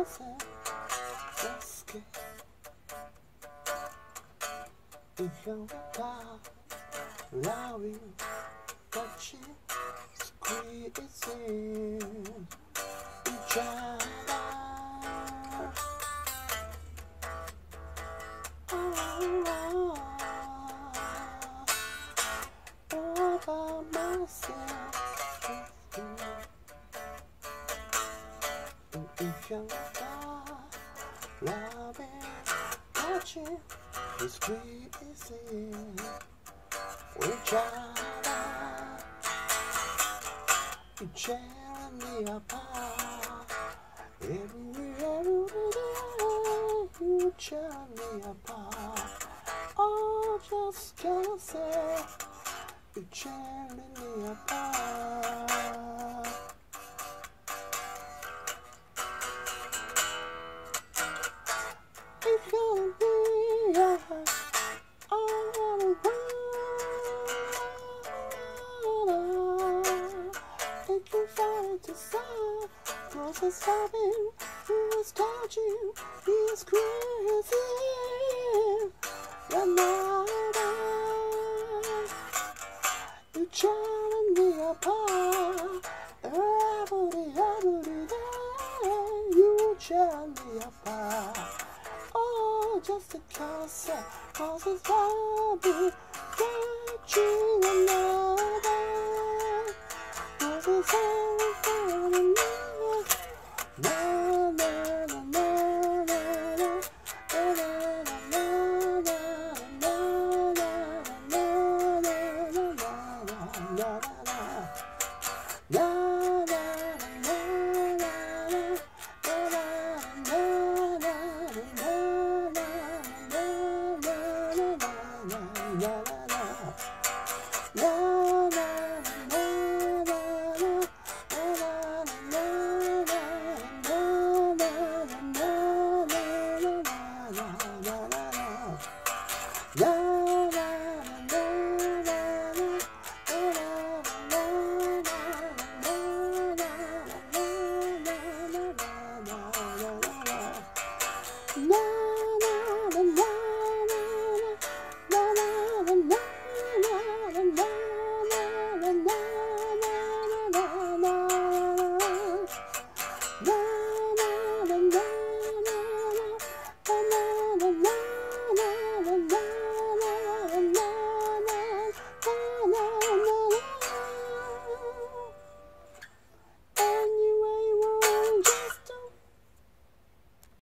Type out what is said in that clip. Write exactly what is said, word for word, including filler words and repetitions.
myself, rescue. If you're dark, loving, touching, squeezing each other. Oh, all by myself. If you're dark, loving, touching, squeezing each other, you tear me apart. Every, every day, you tear me apart. Oh, just can't say, you tear me apart. If you're me, I wanna run. If you find it to solve, cause it's loving, it's touching, it's crazy. You're not out. You tearing me apart. Every, every day, you tear me apart. Oh, just a concept, cause it's loving, touching another. Cause it's all for another.